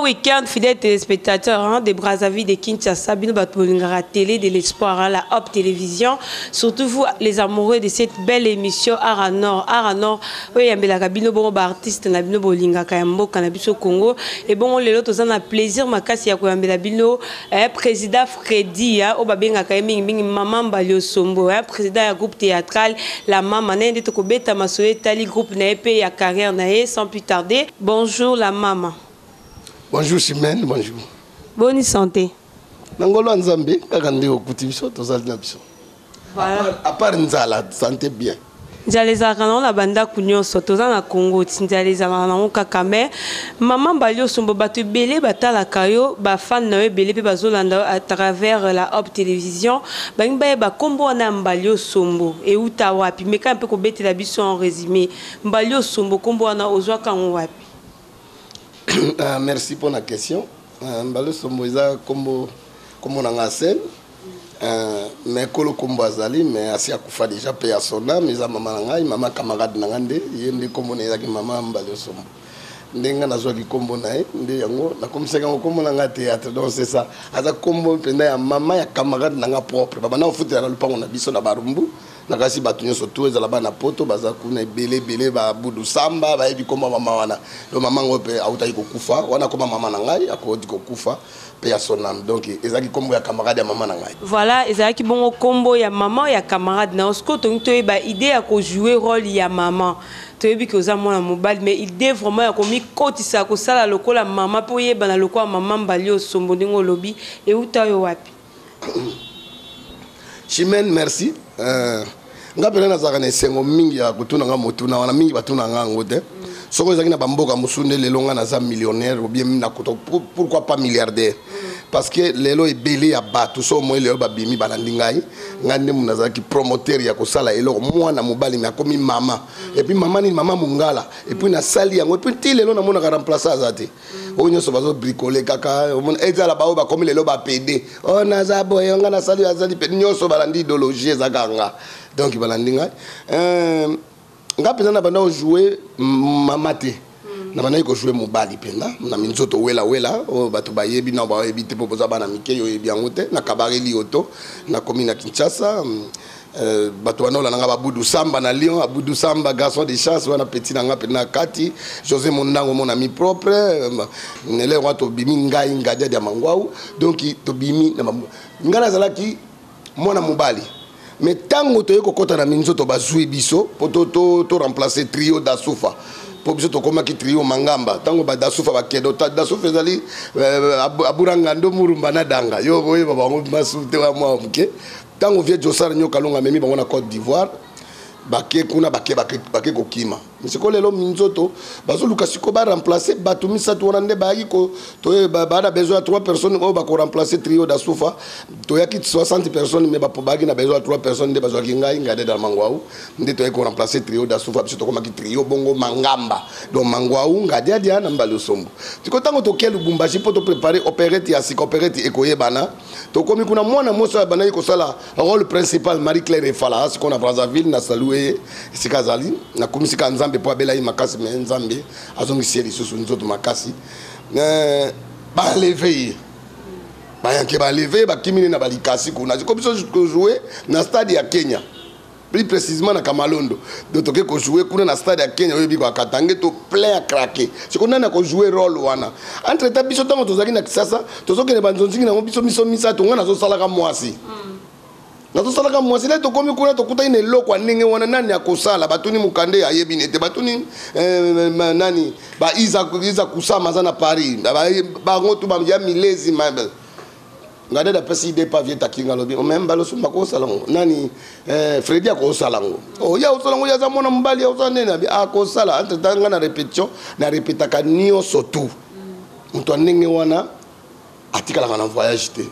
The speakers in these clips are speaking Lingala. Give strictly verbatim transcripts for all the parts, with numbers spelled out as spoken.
week-end, fidèles téléspectateurs hein, de Brazzaville, de Kinshasa, la télé de l'espoir, hein, la Hop Télévision. Surtout vous, les amoureux de cette belle émission Aranor. Aranor, oui, il y a un bon artiste, il y a un bon linga, il y a un bon cannabis au Congo. Et bon, les autres, on a plaisir, ma casse, il y a un président Freddy, au Babenga Kaiming, maman Balio Sombo, un président du groupe théâtral, la maman, Nende Tokobeta, Masoé, Tali, groupe Naépé, il y a carrière Naé, sans plus tarder. Bonjour, la maman. Bonjour Chimène, bonjour. Bonne santé. Nangolo Nzambe, kakande okuti biso tozali na biso. Voilà. À part nzala, santé bien. Nzaleza kana na banda kunyoso toza na Congo, nzaleza na kakame. Maman Balio Sombo batu belé batala kayo, ba fan na belé pe bazolanda à travers la Hop Télévision. Ba ngba ba kombo na Balio Sombo et uta wapi mais quand un peu ko bete la biso en résumé. Balio Sombo kombo na ozwa kan wapi. Uh, merci pour la question. Mbalo Sombo eza kombo kombo na ngasel. Euh mais kolo kombo azali mais asi akufa déjà pe ya sona mais za mama ngai mama camarade na ngande yende kombo na ezaki mama Mbalo Sombo. Ndenga nazwa ki kombo na e nde yango na komisaka ngo kombo na ngate théâtre donc c'est ça. Aza kombo penda ya mama ya camarade na nga propre. Baba na ofutela na lupango na biso na barumbu. Nakasi batunyo soto ezala bana poto baza kuna belé belé ba budu samba ba ebi koma mama wana do mama ngope autai kokufa wana koma mama na ngai akodi kokufa pe ya sonam donc ezaki kombo ya camarade ya mama na ngai. Voilà ezaki bongo kombo ya maman ya camarade na osko to to ba idée ya ko jouer rôle ya maman to yebi ko za mona mobile mais idée vraiment ya ko mi kotisa ko sala lokola maman po yeba na lokola maman Balio Sombo ndingo lobi e uta yo wapi. Chimène merci. Euh nga pele na zaka na sengo mingi ya kutuna nga motuna wana mingi batuna nga ngote soko ezaki na bamboka musunde lelo nga na za millionnaire ou bien na koto pourquoi pas milliardaire parce que lelo ebele ya bato so mo lelo babimi balandi ngai nga nde munaza ki promoteur ya kosala eloko mwana mobali me akomi mama et puis mama ni mama mungala et puis na sali yango et puis ti lelo na mona ka remplacer azate o nyoso bazo bricoler kaka o mona ezala ba o ba komi lelo ba pd o na za boy nga na sali azali pe nyoso balandi idéologie zakanga donc balandinga euh nga pena na bana jouer mamate na bana ko jouer mobali pena na minzoto wela wela o bato bayebi na ba yebi te popoza bana mike yo yebi angote na kabareli oto na commune Kinshasa euh bato wana la nga babudu samba na Lyon abudu samba garçon de chance wana petit na nga pena kati José Mondango mon ami propre nele wa to bimi ngai ngadia dia mangwau donc to bimi na ngana zalaki mona mobali. Mais tant que tu as minzoto bazui biso pour to to to remplacer trio d'Asufa pour biso to koma ki trio mangamba tango ba d'Asufa ba kedo d'Asufa zali aburanga ndo murumba na danga yo boye baba ngo masute wa mwa mke tango vie Josar nyoka longa memi bango na Côte d'Ivoire bake kuna bake bake bake kokima misiko lelo minzoto bazo lukasiko ba remplacer batumisa to wana nde ba yiko to ba na besoin trois personnes o ba ko remplacer trio d'Asufa to yaki soixante personnes mais ba pobagi na besoin trois personnes nde bazo kinga ingade dans mangwau nde to yako remplacer trio d'Asufa biso to koma ki trio bongo mangamba donc mangwau ngade dia na Mbalo Sombo tiko tango to kelu bumbashi po to préparer opérette ya sik opérette ekoye bana to komi kuna mwana moso bana yiko sala rôle principal Marie Claire Efala ce qu'on a Brazzaville na salué sikazali na komisika nzambe po abela makasi me nzambe azongi seli susu nzoto makasi euh ba lever ba yanke ba lever ba kimini na balikasi kuna ko biso jouer na stade ya Kenya plus précisément na Kamalondo donc toke ko jouer kuna na stade ya Kenya oyebi ko Katange to plein à craquer c'est qu'on a ko jouer rôle wana entre ta biso tango tozaki na Kisasa tozoke ne banzonzingi na biso miso misa to ngana zo sala ka mwasi nato sala ka mwasi le to komi kuna to kuta ine loko ndenge wana nani akosala batuni mukande ayebi nete batuni nani ba iza iza kusama za na Paris ba ngotu ba ya milezi mabel ngade da pesi de pa vieta kinga lobi o même Mbalo Sombo ko sala nani eh Freddy ko sala ngo o ya usala ngo ya za mona mbali ya usala nena bi ako sala entre tanga na répétition na répéta ka nio sotu mto ndenge wana atikala na voyage te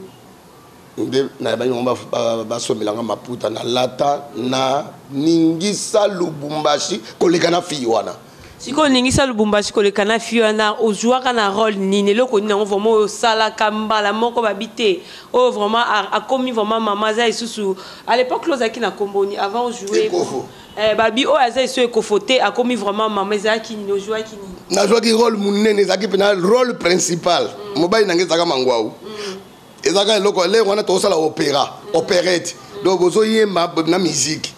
nde na ba ngomba ba somelanga maputa na lata na ningisa Lubumbashi koleka na fi wana Si on ningi sa Lubumbashi ko le kana fiona au joueur kana rôle ni ne loko ni on vraiment au sala kamba la moko babité oh vraiment a commis vraiment maman za isusu à l'époque lozaki na komboni avant jouer eh babi o aza isu ekofoté a commis vraiment maman za ki ni joueur ki ni na joueur ki rôle munene zaki pena rôle principal mobile nange zaka mangwao ezaka loko le wana to sala opéra opérette donc ozo yemba na musique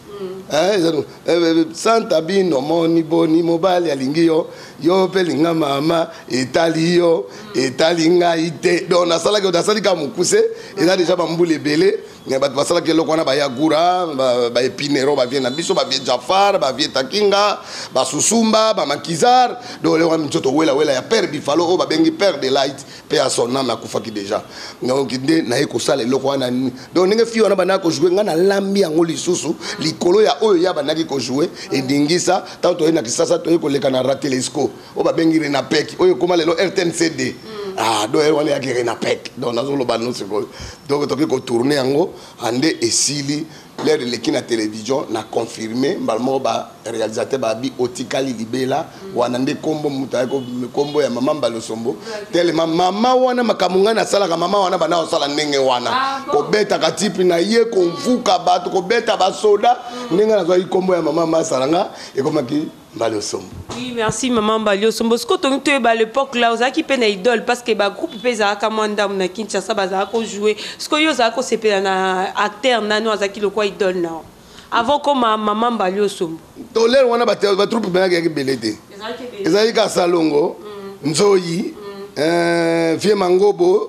Santa bino moni boni mobile ya lingi yo yo pelinga mama etali yo etali nga ite donc na sala ke da sala ka mukuse eza déjà bambule belé mais ba basala ke lokona ba yagura ba epinero ba viena biso ba vie Jafar ba vie Takinga ba susumba ba makizar donc le wami mtoto wela wela ya père bifalo o ba bengi père de light pe a son âme akufaki déjà donc inde na eko sala lokona donc ninge fi wana bana ko jouer nga na lambi yango lisusu likolo ya oyo ya banaki ko jouer et dingisa tanto ena kisasa to eko leka na ratelesco o ba bengi na pek oyo koma lelo R T N C D ah do wana ya ki na pek donc nazo lo bano se ko donc to ko tourner yango ande esili l'air de l'équipe na télévision na confirmé mbalmo ba réalisateur ba bi otikali libela wana nde kombo muta ko kombo ya mama Mbalosombo tellement mama wana makamunga na sala ka mama wana bana sala ndenge wana ko beta ka tipi na ye ko mvuka bato ko beta ba soda ndenge na zo kombo ya mama masalanga e komaki Mbalosombo. Oui, merci maman Mbalosombo. Ce que tu as à l'époque là, on a qui peine idole parce que ba groupe pesa kamanda na Kinshasa baza ko jouer. Ce que yo za ko sepela na acteur nano azaki le quoi idole na. Avant comme maman Mbalosombo. To le wana ba ba troupe ba ki belete. Ezali ka salongo, nzoyi, euh vie mangobo.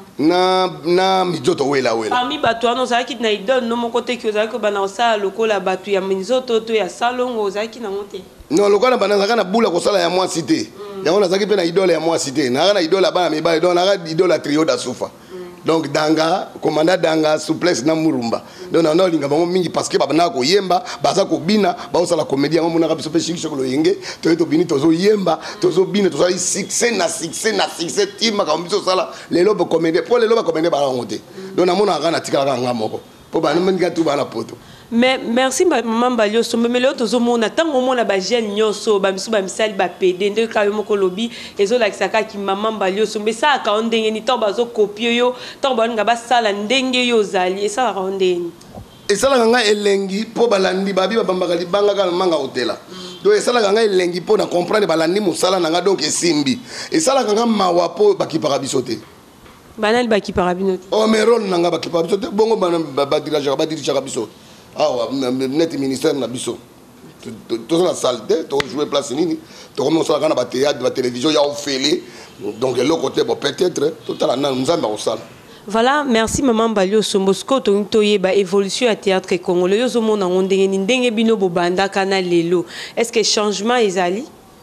Na na mijoto wela wela parmi bato wana ozalaki na idole no moko te ki ozalaki kobana osala lokola bato ya minzoto to ya salongo ozalaki nango te non lokola bana nazalaka na bula kosala ya mwasi te yango nazalaki mpe na idole ya mwasi te nazalaka na idole ya bana mibale donc nazalaka idole ya trio d'Asufa donc danga commandant danga souplesse na murumba donc na olinga bango mingi parce que babana ko yemba baza ko bina ba osala comédie yango monaka biso pe shiki shokolo yenge to to bini tozo yemba tozo bina tozo succès na succès na succès tima ka biso sala lelo ba comédie pour lelo ba comédie ba ngote donc na mona kana tikala nga moko po ba namenga tu ba na poto. Mais merci maman Mbalosombo mais le tozo mona tango mona ba jeune nyoso ba misu ba misali ba pede nde ka yo moko lobi ezo la kisaka ki maman Mbalosombo ça ka ndenge ni to bazo copier yo to ba nga ba sala ndenge yo zali et ça la ndenge et ça la nga elengi po balandi babi ba bambaka libanga ka manga hotela donc et ça la nga elengi po na comprendre balandi musala nga donc esimbi et ça la nga mawa po bakipaka bisote banal bakipaka binote oh mais rôle nga bakipaka bisote bongo ba ba dirige ba dirige bisote ah net ministère na biso tous la salle to jouer place nini to comme on sala kana ba théâtre ba télévision ya ofélé donc le côté bon peut-être total na nzamba au salle. Voilà, merci maman Mbalosombo. Sko to ntoye ba évolution à théâtre congolais yo zo mona ndenge ni ndenge bino bobanda kana lelo. Est-ce que changement ezali?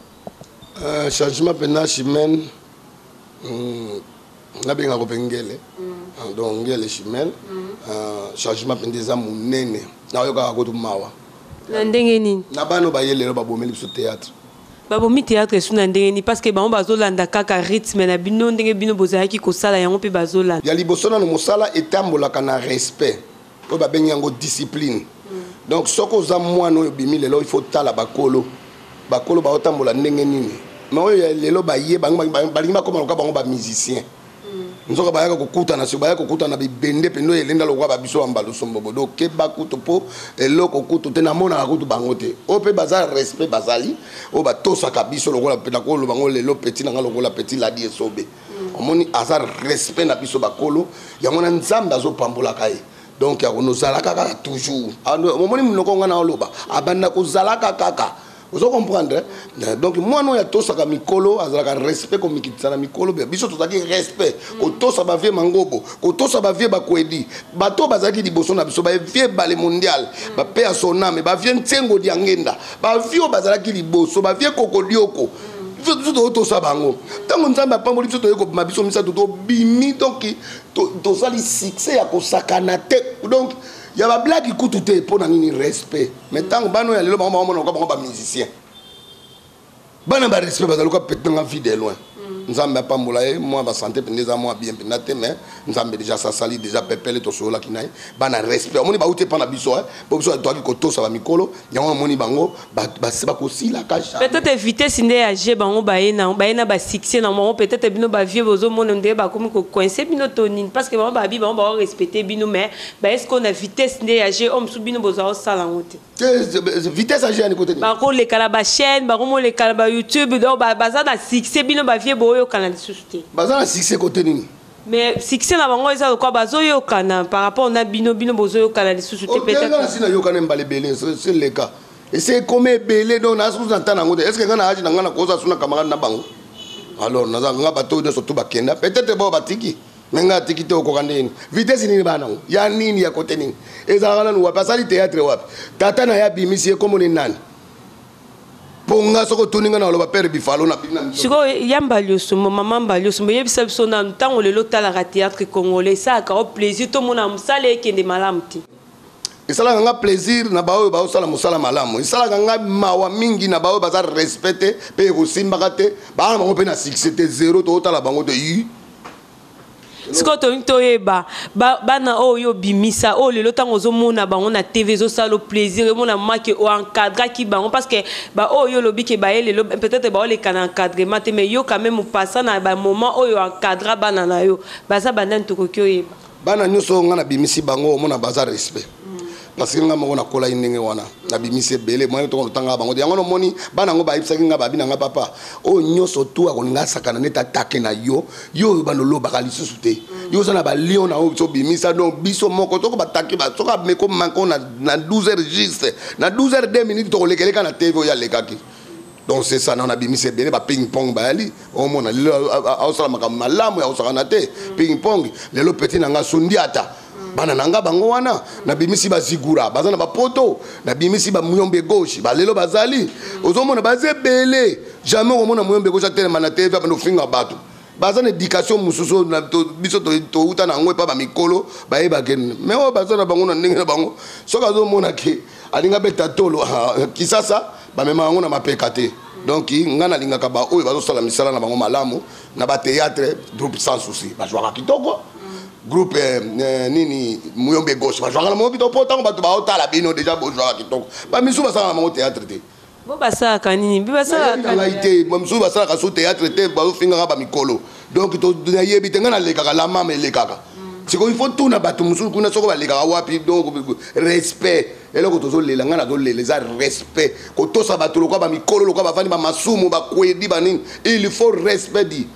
Euh changement pena chimène na benga ko pengele. Donc ngele chimène euh changement pendeza munene. Na yoka ko tumawa. Na ndenge nini? Na bano ba yelelo ba bomeli biso théâtre. Ba bomi théâtre suna ndenge ni parce que ba bazolanda kaka rythme na bino ndenge bino bozalaki ko sala yango pe bazolanda. Ya liboso na mosala etambola kana respect. Po ba bengi yango discipline. Donc soko za mwana oyo bimi lelo il faut tala bakolo. Bakolo ba otambola ndenge nini. Mais oyo lelo ba ye bango balingi ba koma loka bango ba musicien. Nzoka bayaka kokuta na so bayaka kokuta na bibende pendo elenda lokwa ba biso Mbalosombo bodo ke bakuto po eloko kuto te na mona akutu bango te o pe bazal respect bazali o ba tosa ka biso lokola pena ko lo bango lelo petit na lokola petit la die sobe omoni azar respect na biso bakolo ya mona nzambe azo pambola kai donc ya kono zalaka kaka toujours omoni mnoko ngana oloba abanda ko zalaka kaka. Vous comprenez? Donc, moi, non, il y a tout ça comme Mikolo, il y a respect comme Mikolo, biso tout ça qui respect. Auto ça va vie mangobo, auto ça va vie bakwedi. Bato bazaki di boso na biso ba vie balé mondial, ba paix à son âme, ba vie ntengo di angenda, ba vie bazaki di boso, ba vie kokodioko. Tout auto ça bango. Tant on s'en va pas moli biso to yeko biso misa to bimi donc to to sali succès ya ko sakana te. Donc il y a des blagues qui coûtent tout pour nani respect. Mais tant que bano ya lelo ba ba musicien. Bana ba respect ba loka peut-être en vie de loin. nzambe apambola ye moi ba santé pendeza moi bien pendate mais nzambe déjà ça sali déjà pepele to sola kinai bana respect omoni ba uté pa na biso hein po biso to ki to sa ba mikolo yango omoni bango ba ba se ba kosila kasha peut-être vitesse ndé age bango ba ena ba ena ba succès na mo peut-être bino ba vieux bozo mon ndé ba komi ko coincer bino tonine parce que bango ba bi bango ba respecter bino mais ba est-ce qu'on a vitesse ndé age om su bino bozo sala ngote vitesse age à côté ba ko le kala ba chaîne ba ko mo le kala ba YouTube donc ba ba za na succès bino ba vieux boyo kana lisuste baza na succès côté nini mais succès na bango eza quoi bazo yo kana par rapport na bino bino bozo yo kana lisuste peut-être na sina yo kana mbale belé c'est le cas et c'est comme belé donc na sous entendre ngote est-ce que ngana aji na ngana koza suna camarade na bango alors na nga bato de surtout bakenda peut-être ba batiki menga tiki to ko kandeni vitesse nini bana ya nini ya côté nini ezala na wa pasali théâtre wapi tata na ya bimisi comme ni nani ponga soko tuninga na loba père bifalo na bina siko yamba lioso maman balioso me yebisa biso na ntango lelo tala ka théâtre congolais ça ka plaisir to mona musale kende malamti isala nga plaisir na baoyo ba osala musala malamu isala nga mawa mingi na baoyo baza respecter pe ko simba kate ba bango pe na succès te zéro to tala bango de yi siko to nto yeba ba bana oyo bimisa o lelo tango zo mona bango na T V zo salo plaisir mona make o encadrer ki bango parce que ba oyo lobi ke ba lelo peut-être ba o le kana encadrement te mais yo quand même passant na ba moment oyo encadrer bana na yo ba sa bana ntoko kyo yeba bana nyoso nga na bimisi bango mona baza respect parce que nga mona kola indenge wana na bimisi belé moi to tanga bango yango no moni bana ngo ba ipsa nga ba bina nga papa o nyoso tu akoninga sakana neta take na yo yo banolo bakali susute yo sana ba lion na o so bimisa donc biso moko to ko bataki ba so ka meko manko na na douze heures juste na douze heures deux minutes to lekeleka na T V ya lekaki donc c'est ça na bimisi belé ba ping pong ba ali o mona lelo ausala makama malamu ya usaka na te ping pong lelo petit na nga sundiata bana nanga bango wana na bimisi ba zigura baza na ba poto na bimisi ba muyombe gauche ba lelo bazali ozomona baze belé jamais omona muyombe gauche tellement na T V ba no finga bato baza na éducation mususu na biso to to uta na ngwe pa ba mikolo ba yeba ken mais o baza na bango na ndenge na bango soka ozomona ke alinga beta tolo kisasa ba mema bango na mapekate donc ngana linga ka ba oyo bazo sala misala na bango malamu na ba théâtre groupe sans souci ba joaka kitoko groupe eh, nini muyombe gauche ba joaka na mo kitoko tango bato ba otala bino déjà bo joaka kitoko ba misu ba sala na mo théâtre te bo ba sala kanini bi ba sala kanini te ba misu ba sala ka so théâtre te ba finga ba mikolo donc to na yebi te ngana leka la mama lekaka c'est qu'il faut tout na bato musu kuna soko ba lekaka wapi donc respect eloko tozo lela ngana do lela za respect ko to sa bato lokwa ba mikolo lokwa ba fani ba masumu ba kwedi ba nini il faut respect di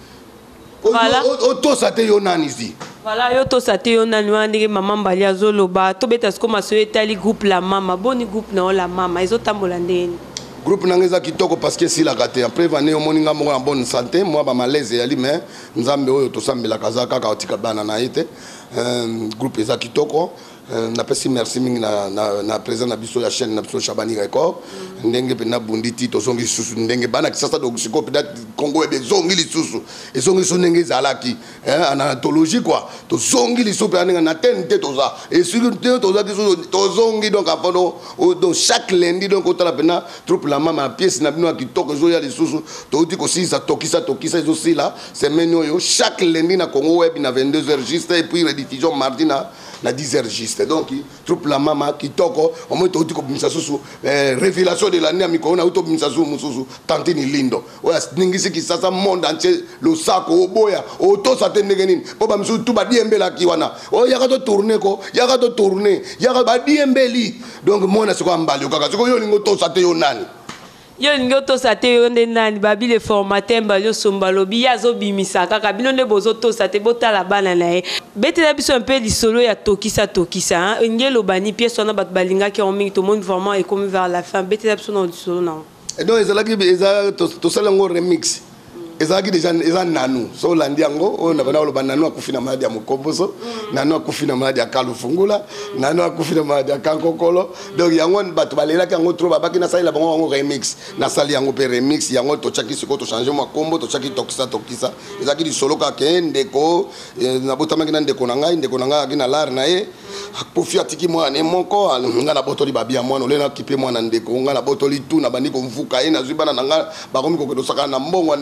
voilà auto sa te yo nani zi voilà yo to sa te yo nani wandike maman mbali azoloba to beta sko maso etali groupe la mama boni groupe na la mama ezotambola ndeni groupe nangeza kitoko parce que si la gâté après vané au moninga mo en bonne santé moi ba malaise yali mais nzambe oyo to sambela kazaka ka otika bana na ite euh groupe eza kitoko na pesi merci mingi na na na président na biso ya chaîne na biso Chabani Record ndenge pe na bunditi to songi susu ndenge bana kisasa do siko peut être Congo ebe zongi li susu et zongi so ndenge zalaki hein en anthologie quoi to zongi li susu ndenge na tente to za et sur to za to zongi donc avant donc chaque lundi donc au tala pena troupe la mama pièce na bino kitoko zo ya li susu to dit ko si ça tokisa tokisa zo si là c'est menu yo chaque lundi na Congo web na vingt-deux heures juste et puis rediffusion mardi na na dix heures juste donc troupe la mama kitoko au moins to tiko bimisa susu révélation de l'année amiko na uto bimisa susu mususu tantini lindo oya ningisi ki sasa monde entier lo sako oboya oto satendenge nini po ba musu tu ba diembela ki wana o yaka to tourner ko yaka to tourner yaka ba diembeli donc mona siko ambali kaka siko yo lingo to sate yo nani yo ningo to sa te yo nde nani babi le formateur mbalo sombalo bi yazo bimisa kaka bino nde bozo to sa te botala bana na ye bete na biso un peu lisolo ya tokisa tokisa hein ngelo bani pièce on a bat balinga qui ont mis tout le monde vraiment et comme vers la fin bete na biso na lisolo na et donc ezala ki eza to sala ngo remix ezala ki déjà eza nanu so landi yango o na bana lo bananu akufina maladi ya mokomboso nanu akufina maladi ya kalufungula nanu akufina maladi ya kankokolo donc yango bato balela ki yango trop babaki na sali la bango remix na sali yango pe remix yango to chaki siko to changer mo kombo to chaki tokisa tokisa ezala ki solo ka ke ndeko na botama ki na ndeko na ngai ndeko na ngai ki na lar na ye pofi atiki mwana ne moko nga na botoli babia mwana ole na kipe mwana ndeko nga na botoli tu na bandiko mvuka ye na zibana na nga bakomi ko do saka na mbongo ndeko na nga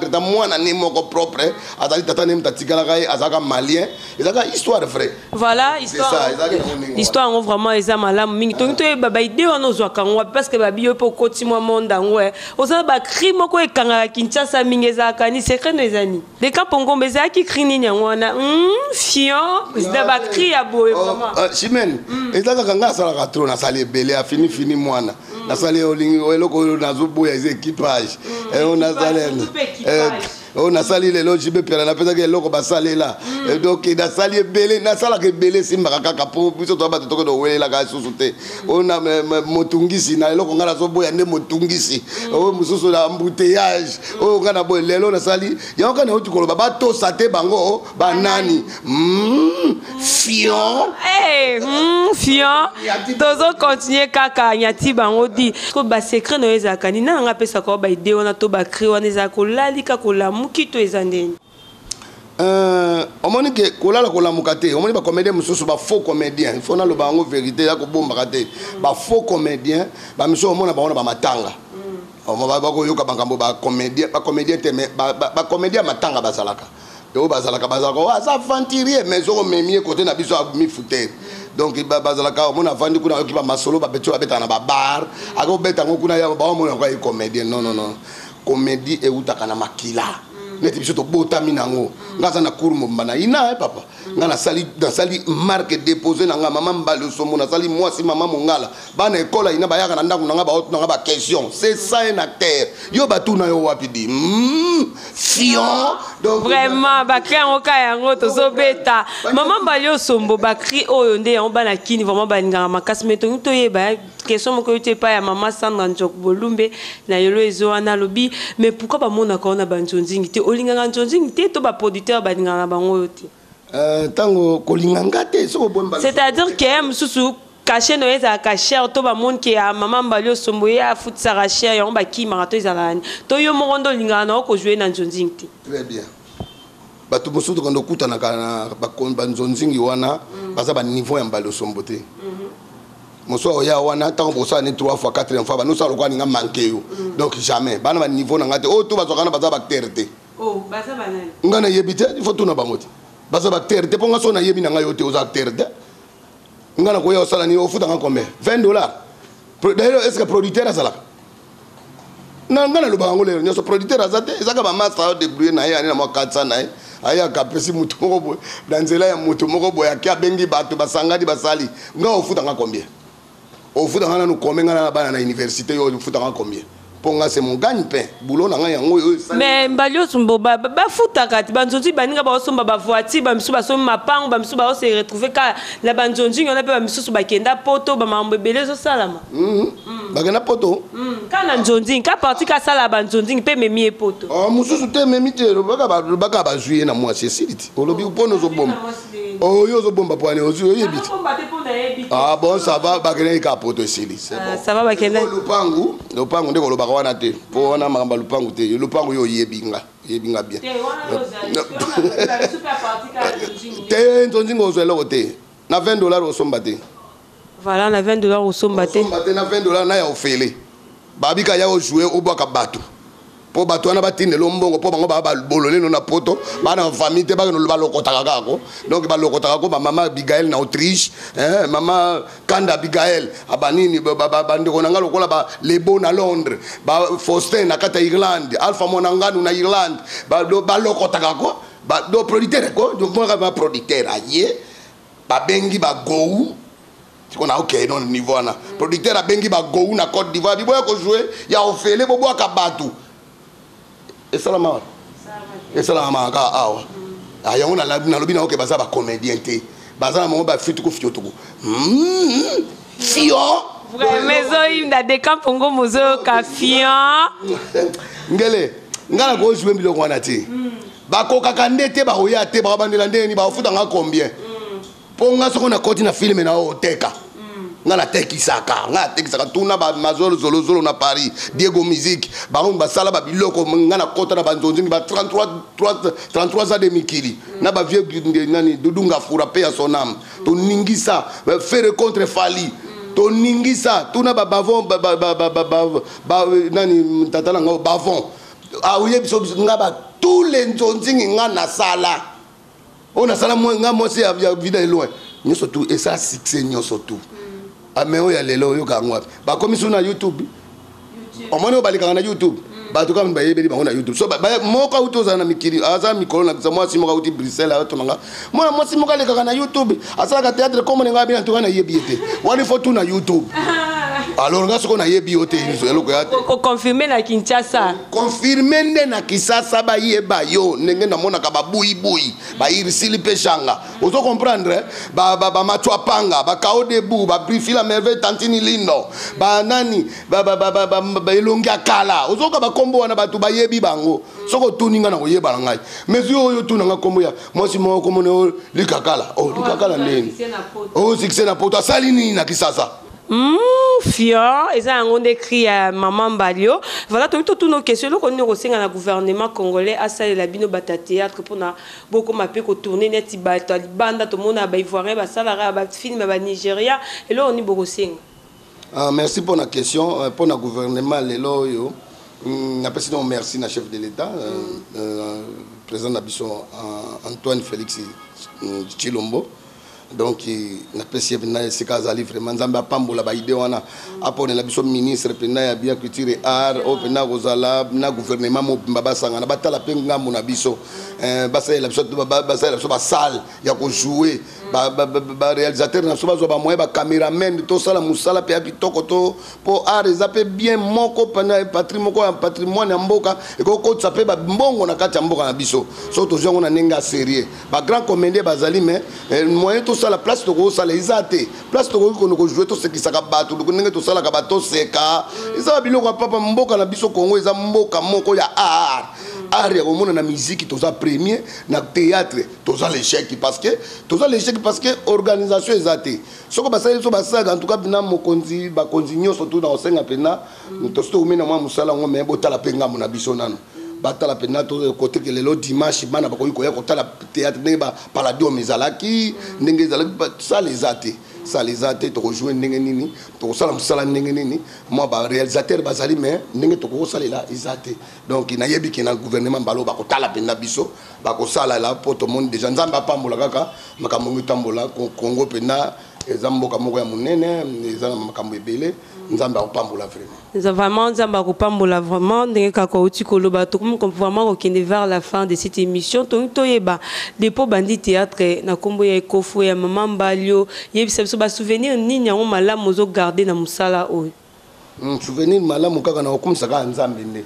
entre temps moi na ne moko propre azali tata ne mtatikala kai azaka malien ezaka histoire vraie. Voilà, histoire. L'histoire on vraiment eza malamu mingi. Donc to baba idée on ozwa kangwa parce que babi yo po koti moi monde ngwe. Oza ba crime moko ekanga Kinshasa mingi ezaka ni secret no ezani. De ka pongo mbeza ki crime ni ngwana. Hmm, fion, c'est ba cri ya boye vraiment. Chimene, ezaka kanga sala ka trop na sali belé a fini fini mwana. Na sali olingi eloko na zubo ya équipage. Et on a sali on a sali les loges be pela na pesa ke eloko ba sali là. Donc na sali belé na sala ke belé simba kaka po biso to ba to ko do welela ka susute. On a motungisi na eloko ngala zubo ya nde motungisi. O mususu na embouteillage. O ngana bo lelo na sali ya okana uti ko ba to sate bango ba nani. Mm, fion. Eh, mm, fion. Tozo continuer kaka nyati bango di. Ko ba secret no ezaka ni na nga pesa ko ba idée on a to ba cri on ezaka ko lalika ko la mukito ezandeni. Euh, omoni ke kolala kola mukate, omoni ba comédien mususu ba faux comédien. Il faut na lo bango vérité ya ko bomba kate. Ba faux comédien, ba miso omona ba ona ba matanga. Omo ba ba ko yoka bangambo ba comédien, ba comédien teme ba ba comédien matanga bazalaka. Yo bazalaka bazalaka wa ça fantirie mais zo memie côté na biso mi fouter. Donc ba bazalaka omona vandi kuna yoki ba masolo ba beto ba beta na ba bar, ako beta ngokuna ya ba omona ko comédien. Non non non. Comédie et utaka na makila. Neti biso to botami nango ngaza na kurmo mbana ina eh papa ngana sali dans sali marque déposer na nga maman mbalo somo na sali moi si maman mongala bana école ina ba yaka na ndako na nga ba na nga ba question c'est ça un acteur yo batu na yo wapi di mm, fion donc vraiment ba cri en ka yango to so beta maman mbalo sombo ba cri oyo nde on bana kini vraiment ba ngama makasi meto to yeba question moko yote pa ya maman Sandra Njok Bolumbe na yolo ezo ana lobi mais pourquoi ba mona ka ona banjonzingi te olinganga njonzingi te to ba producteur ba ngana bango yote euh tango kolinganga te so bomba c'est-à-dire que mususu caché no eza caché to ba monde ki a maman Mbalio Sombo ya foot sara cher ya on ba ki marato ezalani to yo mondo lingana na ko jouer na njonzingi te. Très bien. Batu mususu kondo kutana kana ba ba njonzingi wana baza ba niveau ya Mbalio Sombo te. Moso ya wana tango bosa ni trois fois quatrième fois ba nous ça le quoi nga manqué yo. Donc jamais bana ba niveau na ngate o to ba zokana baza bactère te. Oh baza banani. Ngana yebite il faut tout na bangoti. Baza bactère te ponga so na yebi na ngayo te aux acteurs te. Ngana ko yo sala ni o futa combien vingt dollars. D'ailleurs est-ce que producteur a sala? Na ngana lo bango le nyoso producteur azate ezaka ba master débrouiller na ya na mo quatre cents na ye. Aya kapesi mutu moko boy danzela ya mutu moko boy akia bengi bato basangadi basali. Nga o futa combien? Au foot dans nous combien à la université au foot dans combien pour c'est mon gagne-pain boulot na yango mais Mbalio Sombo ba ba foot akati banjonzi baninga ba osomba ba voiture ba misuba so mapango ba misuba o se retrouver ka la banjonzi on a pas misusu ba kenda poto ba mambo belé so salama mhm ba kenda poto mhm kana njonzi ka parti ka sala banjonzi pe memi poto oh mususu te memi te ba ba ba ka ba juer na moi c'est siliti olobi upono zo bomba oh yo zo bomba poane ozu yebiti ah bon ça va ba kenda ka poto sili c'est bon ça va ba kenda lupangu lupangu ndeko lo ba wana te po wana mamba lupangu te lupangu yo yebinga yebinga bien te ntonzingo zo eloko te na vingt dollars au somba te voilà na vingt dollars au somba te somba te na vingt dollars na ya ofele babika ya o jouer o boka bato po bato wana batinde lo mbongo po bango ba bolole no na poto bana famille te ba no ba lokotaka kako donc ba lokotaka ko ba mama Abigail na Autriche hein mama Kanda Abigail abanini ba ba ndeko nanga lokola ba Lebo na Londres ba Faustin na kata Irlande Alpha Monanganu na Irlande ba do ba lokotaka ko ba do producteur ko donc moi ba producteur aye ba bengi ba go on a ok non niveau na producteur a bengi ba go na Côte d'Ivoire bi boya ko jouer ya ofele bo boya ka batu et salama et salama ka awa aya on a la na lobi na ok baza ba comédien te baza na mo ba fitu ko fioto ko hmm fio vraiment inda de kampongo mozo ka fian ngele ngala ko jouer biloko wana te ba ko kakande te ba oya te ba bandela ndeni ba futa nga combien ponga soko na koti na film na oteka ngala teki saka ngala teki saka tuna ba mazolo zolo zolo na Paris Diego Musique ba on ba sala ba biloko ngana kota na banzonzi ba trente-trois ans de mikili na ba vieux nani dudunga fura pe ya son âme to ningisa faire contre Fali to ningisa tuna ba bavon ba ba ba ba nani tatala ngo bavon ah oui biso ngaba tous les nzonzingi nga na sala on a sala moi nga moi c'est ya vida loin nous surtout et ça succès nous surtout ah mais oya lelo yo ka ngwa ba komi sur na YouTube au moins on balika na YouTube ba to kam ba yebeli ba na YouTube so ba moko utoza na mikiri aza mikolo na moi si moka uti Bruxelles ato manga moi moi si moka leka na YouTube asala ka théâtre comme nga bien to na yebiete wali faut tout na YouTube. Alors nga soko na yebi ote eloko ya ko confirmer na Kinshasa confirmer nde na Kinshasa ba yeba yo ndenge na mona ka ba buyi buyi ba irisili peshanga ozo comprendre ba ba ba matwa panga ba kao debu ba brifila merveille tantini lindo ba nani ba ba ba ba elongia kala ozo ka ba kombo wana batu ba yebi bango soko tuninga na koyeba ngai mais yo yo tunanga kombo ya moi si mo kombo ne likakala oh likakala ndeni oh succès na poto sali nini na Kinshasa. Mmh, fiant, et ça on écrit à Maman Balio. Voilà tout toutes nos questions. Nous on aussi dans le gouvernement congolais à ça la bino bata théâtre pour na beaucoup m'a pu tourner net bata banda tout le monde a ba ivoirien ba salara ba film ba Nigeria et là on est beaucoup sing. Ah merci pour la question pour le gouvernement les lo yo. N'a pas sinon merci na chef de l'État président Nabisson Antoine Félix Tshilombo. Donc na pesi na sekazali vraiment nzamba pambola ba idée wana apone la biso ministre pena ya bien culture art o pena kozala na gouvernement mo baba sanga na batala penga mo na biso euh basa la biso ba basa la biso ba salle ya ko jouer ba ba réalisateur na so ba zo ba moyen ba cameraman to sala musala pe bitoko to po art zape bien moko pena patrimoine ko patrimoine ya mboka e ko ko tsape ba mbongo na kati ya mboka na biso so to jongo na nenga sérieux ba grand commandé bazali mais moyen to la place de ça les athées place de qu'on jouer tout ce qui s'est battu donc tout ça la kabato seka ça biloko papa mboka na biso Congo eza mboka moko ya art art ya komona na musique tout ça premier na théâtre tout ça l'échec parce que tout ça l'échec parce que organisation ezate soko basali so basaga en tout cas bina mokonzi ba konzinyo surtout na osenga pena to sto umena mwa musala ngo me botala penga mona biso nano batala pena to côté que le dimanche bana ba koyi koya kotala théâtre ndenge ba paladio mezalaki ndenge ezalaki ça les athées ça les athées to rejoindre ndenge nini to sala musala ndenge nini moi ba réalisateur bazali mais ndenge to ko salela ezate donc na yebi ki na gouvernement balo ba kotala pena biso ba ko sala la pour tout le monde déjà nzamba pambola kaka makambo ngitambola Congo pena ezamboka moko ya munene ezana makambo ebele nzamba opambola vraiment vraiment nzamba opambola vraiment ndenge kaka uti koloba to comme vraiment okende vers la fin de cette émission to toyeba depo bandi théâtre na kombo ya Ekofo ya Maman Balio yebisa biso ba souvenir nini yango malamu ozo garder na musala oyo. Souvenir malamu kaka na okumisa ka nzambe nde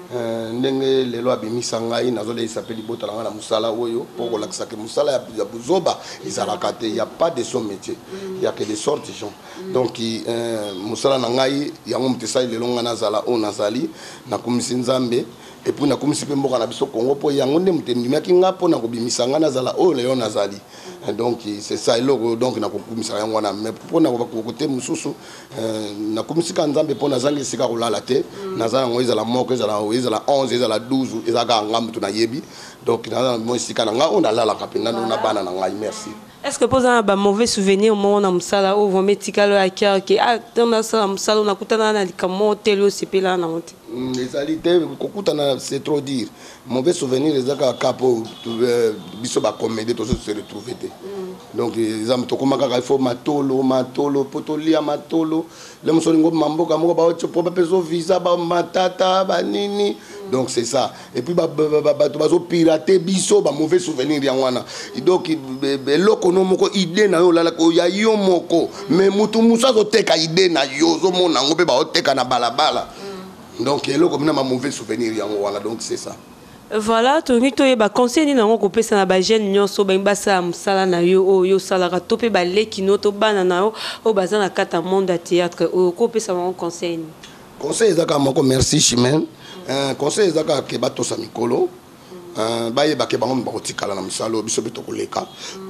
ndenge lelo abimisa ngai nazole isapeli botala nga na musala oyo pour kolakisa ke musala ya buzoba ezalaka te y a pas de son métier y a que des sortes de gens donc musala na ngai yango mutesali lelo nga nazala o nazali nakumisi nzambe et puis nakumisi pe mboka na biso Congo po yango nde mutendimaki nga po na kobimisa nga nazala o lelo nazali donc c'est ça eloko donc nakumisa yango wana mais po na kote mususu nakumisi ka nzambe po nazangi sika kolala te nazala ngo ezala moko ezala ezala onze ezala douze ezaka ngambu tuna yebi donc nazala mo sika na nga on alala kapena na bana na ngai merci. Est-ce que posant un mauvais souvenir au moment où on a musala ou on met tikalo à cœur que ah on a ça musala on a kutana na likamo telo sepela na honte. Les alités kokutana c'est trop dire mauvais souvenir ezaka kapo biso ba comédie to se retrouver te donc les amis to komaka il faut matolo matolo potolia matolo le musolingo mamboka moko ba ocho pa peso visa ba matata ba nini donc c'est ça et puis ba ba to bazo pirater biso ba mauvais souvenir ya wana donc eloko no moko idée na yo lala ko ya yo moko mais mutu musa zo teka idée na yo zo mona ngo pe ba oteka na balabala donc eloko mina ma mauvais souvenir ya wana donc c'est ça. Voilà, tu as dit que conseil ni nango kopé ça na ba jeune nyonso ba mbasa musala na yo o yo sala ka topé ba leki noto bana na o baza na kata monde à théâtre o kopé ça mon conseil. Conseil ezaka moko merci Chimène. Euh conseil ezaka ke bato sa mikolo. Euh ba ye ba ke bango ba kotikala na musala biso beto koleka.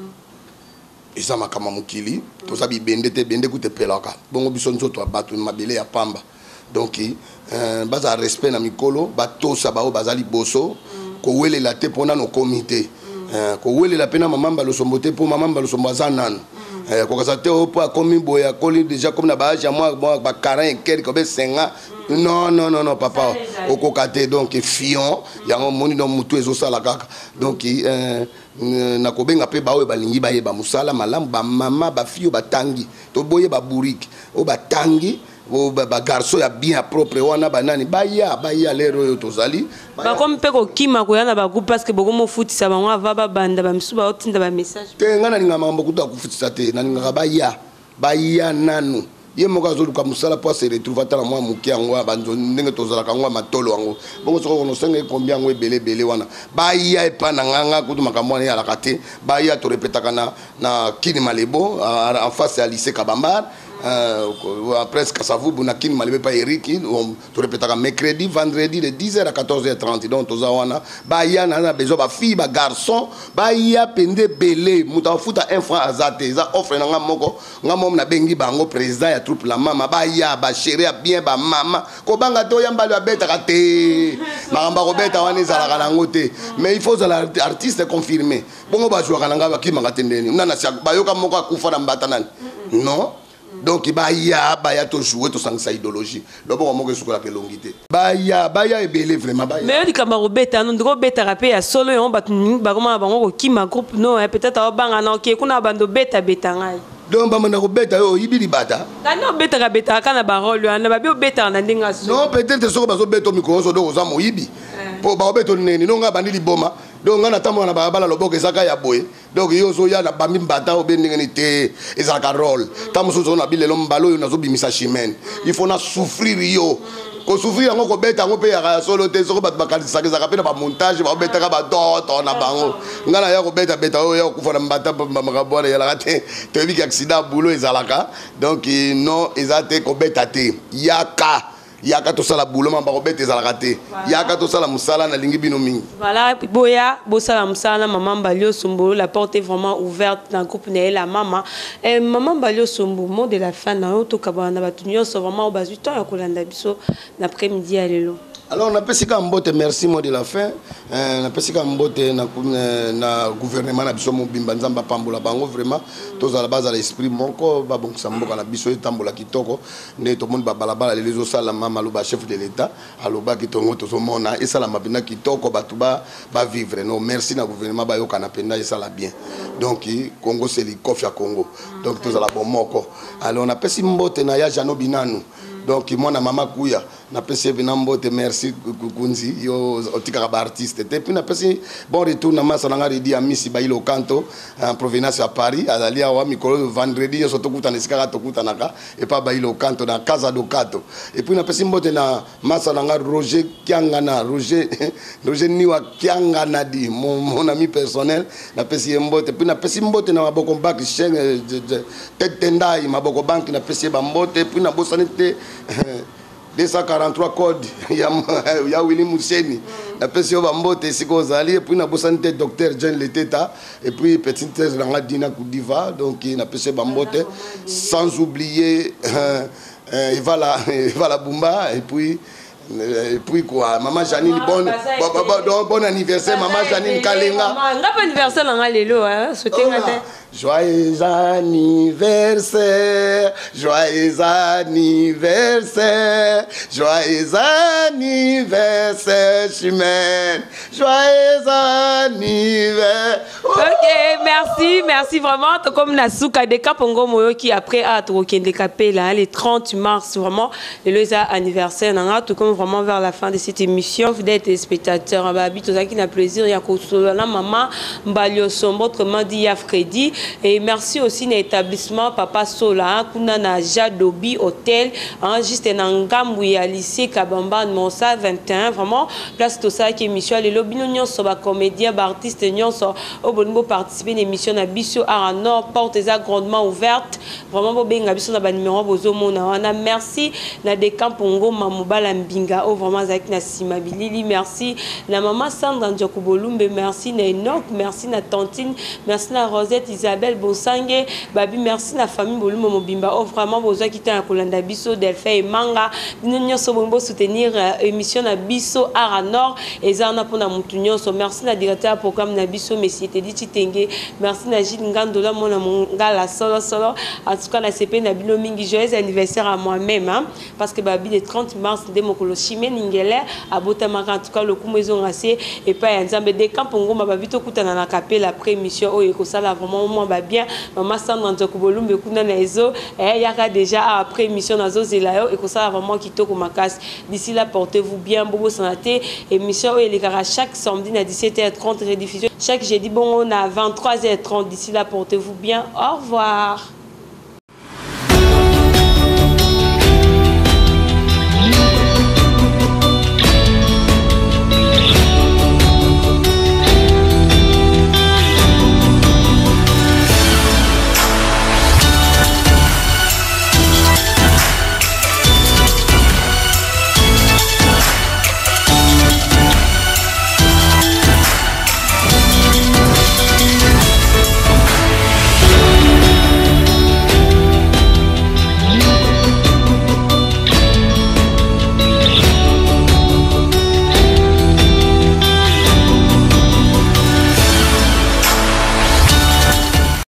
Isa makama mukili to sabi bende te bende ku te pelaka. Bongo biso nzoto bato mabele ya pamba. Donc euh baza respect na mikolo bato sa bao bazali boso ko wele la te pona no comité euh ko wele la pena mamamba lo sombote po mamamba lo sombaza nan euh ko kasate o po komi boya koli déjà comme na ba ja moi ba quarante quel ko be cinq Non, non, non, non, papa. Au cocaté, donc, fion, il y a un moni dans moutou et la kaka. Donc, na kobenga pe ba oyo balingi ba yeba musala malamu ba mama ba fio ba tangi. To boye ba buriki. O ba tangi. O ba garçon ya bien propre wana banani ba ya ba ya lero yo tozali. Ba comme pe ko kima ko yana ba groupe parce que boko mo futisa ba ngwa va ba banda ba misu ba otinda ba message. Te ngana ninga mambo kuta ku futisa te na ninga ba ya. Ba ya nanu. Ye moka zolu ka musala po se retrouve atala mwa muki yango banzo ndenge tozala kangwa matolo yango bongo soko kono senga combien yango ebele bele wana ba ya epa na nganga kutu makambo ya lakate ba ya to répétaka na na kini malebo en face à lycée Kabambar. Euh, presque ça vous bonakine malebe pas Eric on te répétera mercredi vendredi de dix heures à quatorze heures trente donc toza wana ba ya na besoin ba fille ba garçon ba ya pende belé muta futa un franc azate za offre na ngamoko ngamom na bengi bango président ya troupe la mama ba ya ba chérie bien ba mama ko banga to yamba lo beta kate mamba ko beta wana za la ngote mais il faut za artiste confirmé bongo ba jouer kana ngaba kimanga tendeni nana sia ba yoka moko akufa na mbata nani non. Donc il y a to jouer to sang sa idéologie. Le bon moment que sur la pelongité. Ba ya ba ya ebele vraiment ba. Mais on dit kamaro beta non ndro beta rapé ya solo on bat ba comment bango ki ma groupe non peut-être au banga na ki kuna bando beta beta ngai. Donc ba mona ko beta yo ibili bata. Na no beta ka beta kana ba role na ba bi beta na ndinga so. Non peut-être so ba so beto mikoro so do za moyibi. Po ba beto neni no nga bandili boma. Donc on attend na ba bala loboko ezaka ya boye. Donc yo so ya na bambi mbata obendingeni te ezaka role. Tamuso so na bilelo mbalo yo nazo bimisa chimene. Il faut na souffrir yo. Ko souffrir yango ko beta ngo pe ya solo te so bat bakalisa ezaka pe na ba montage ba beta ka ba toto na bango. Ngana ya ko beta beta yo ya ko fona mbata makabona ya la te te bi accident boulot ezalaka. Donc non ezate ko beta te. Yaka yaka to sala boulot mamba ko beta ezalaka te. Yaka to sala musala na lingi bino mingi. Voilà, boya bo sala musala maman Balio Sombo, la porte est vraiment ouverte dans le groupe né la maman. Et maman Balio Sombo, mot de la fin na to kabana batunyo so vraiment au bas du temps ya kolanda biso l'après-midi à lelo. Alors on a passé comme mbote merci mot de la fin. On a passé comme mbote na na gouvernement na biso mo bimba nzamba pambola bango vraiment tous à la base à l'esprit moko ba bon samboka na biso etambola kitoko ne to monde ba balabala les zo sala mama lo ba chef de l'état aloba kitongo to mona et sala mabina kitoko batuba ba vivre non merci na gouvernement ba yo kana penda et sala bien. Donc Congo c'est le kofi à Congo. Donc tous à la bon moko. Alors on a passé mbote na ya Jano Binanu. Donc moi na mama kuya na pesi binambo te merci kunzi yo otika ba artiste te puis na pesi bon retour na masa na ngari di amisi ba ilo canto en provenance à Paris azali awa mikolo vendredi yo soto kuta nesika to kuta naka et pas ba ilo canto na casa do canto et puis na pesi mbote na masa na ngari Roger Kiangana Roger Roger Niwa Kiangana di mon, mon ami personnel na pesi mbote puis na pesi mbote na maboko bank chaîne tête tendai maboko bank na pesi ba mbote puis na bosanite deux cent quarante-trois code ya ya Willy Mousseni na pesi ba mbote siko zali et puis na bosanite docteur Jean Leteta et puis petite thèse na Dina Koudiva donc na pesi ba mbote sans oublier euh, euh, il va la il va la Bumba et puis et puis quoi maman Janine bonne bon, bon anniversaire maman Janine Kalenga ngapa anniversaire na lelo hein soutenga te. Joyeux anniversaire, joyeux anniversaire, joyeux anniversaire, Chimène, joyeux anniversaire. Ok, merci, merci vraiment. Comme Nasuka de Kapongo Moyo qui après a troqué de Capé là, le trente mars, vraiment, le anniversaire, tout comme vraiment vers la fin de cette émission, vous êtes spectateurs, tout ça qui n'a plaisir, il y a la maman, Balio Sombo, autrement dit, il y a Freddy. Et merci aussi à l'établissement Papa Sola, kuna na Jadobi Hotel, hein, juste un Ngambouya à lycée Kabamba Monsa vingt et un, vraiment place tout ça qui émission les lobby nous sommes comédien, artiste nous sommes au bon participer à l'émission na Bisso Aranor, porte est grandement ouverte, vraiment beau benga Bisso na ba numéro bozo mona, on a merci na Dekampongo Mamobala Mbinga, oh vraiment avec na Simabilili, merci la maman Sandra Ndjokubolumbe, merci na Enoch, merci na Tantine, merci na Rosette Isabelle Bosangue, babi merci la famille Bolumo Mobimba, oh vraiment besoin qui t'a Kolanda Bisso, Delphin et Manga, nous nous sommes soutenir émission na Bisso Aranor et ça on a pour na Moutounionso. Merci na directeur programme Nabiso Messi Tedi Chitenge. Merci na Gilles Ngandola Mona Mongala Solo Solo. En tout cas, na C P Nabino Mingi. Joyeux anniversaire à moi-même. Hein, parce que babi le trente mars, de Mokolo Chimé Ningele, à Botamaka, en tout cas, le coup maison rassé. Et pas un zambé des camps, on va vite au coup dans la capelle après émission. Oh, et que ça, là, vraiment, moi, va bien. Maman Sandra Nzokubolum, le coup dans les eaux. Et il y a déjà après émission dans les eaux. Et que ça, vraiment, qui toque ma casse. D'ici là, portez-vous bien, Bobo Sanaté. Émission, et les gars, chaque samedi à dix-sept heures trente, rediffusion. Chaque jeudi, bon, on a vingt-trois heures trente. D'ici là, portez-vous bien. Au revoir.